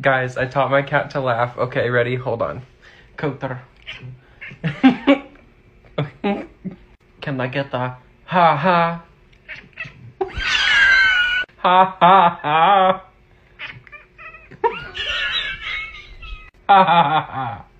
Guys, I taught my cat to laugh. Okay, ready? Hold on. Coulter. Can I get the ha ha? Ha ha ha. Ha ha ha ha.